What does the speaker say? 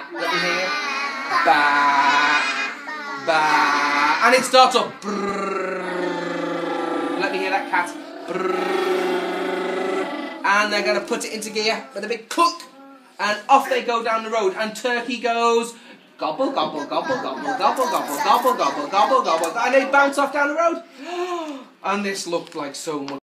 Let me hear. Ba. Ba. And it starts up. Let me hear that cat. And they're going to put it into gear with a big clunk. And off they go down the road. And Turkey goes gobble, gobble, gobble, gobble, gobble, gobble, gobble, gobble, gobble, gobble. And they bounce off down the road. And this looked like so much